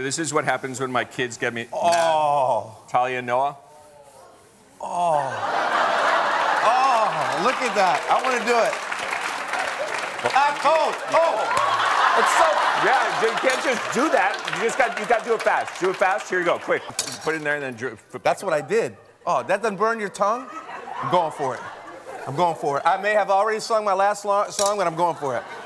This is what happens when my kids get me Oh. mad. Talia and Noah. Oh. Oh, look at that. I want to do it. I'm cold. Oh. It's so, yeah, you can't just do that. You got to do it fast. Do it fast. Here you go, quick. Put it in there and then... That's what I did. Oh, that doesn't burn your tongue? I'm going for it. I'm going for it. I may have already sung my last song, but I'm going for it.